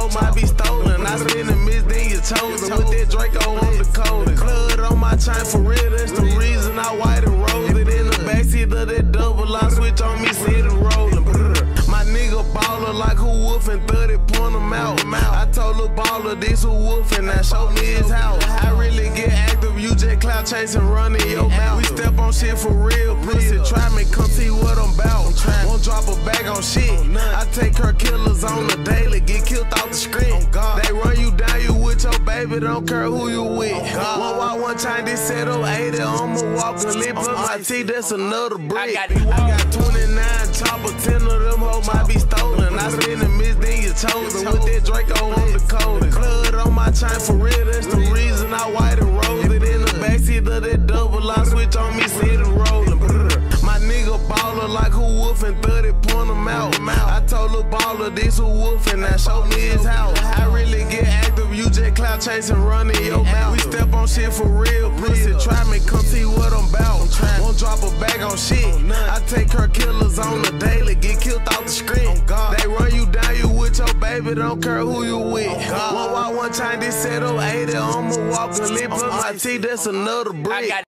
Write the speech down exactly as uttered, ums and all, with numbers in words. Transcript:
hoe might be stolen. I spin the miss, then you chosen. With that Draco on the code. Clud on my chain for real, that's the reason I white and rose it. In the backseat of that double, I switch on me, sit and rollin'. My nigga baller like who woofin', thirty point him out. I told the baller this who woofin', now show me his house. I really get active, you just clout chasing, running your mouth. We step on shit for real, pussy. Try me, come see what I'm about. Won't drop a bag on shit. I take her killers on the daily, get killed off the screen. They run you down, you with your baby, don't care who you with. One while one time they said oh eighty, I'ma walk and lip up my teeth, that's another brick. I got twenty-nine chopper, ten of them hoes might be stolen. I spin the miss, then you chosen. With that Draco on the code. Clud on my chain for real, that's the reason I white and rose it. In the backseat of that double, I switch on me, sit and rollin'. My nigga baller like who woofin', thirty point him out. I told the baller this who woofin', now show me his house. I really get active, you just clout chasing, running your mouth. We step on shit for real, pussy. Try me, come see what I'm about. Won't drop a bag on shit. I take her killers on the daily, get killed off the screen. They run you down, you with your baby, don't care who you with. One while one time they said oh eighty, I'ma walk and lip up my teeth, that's another brick.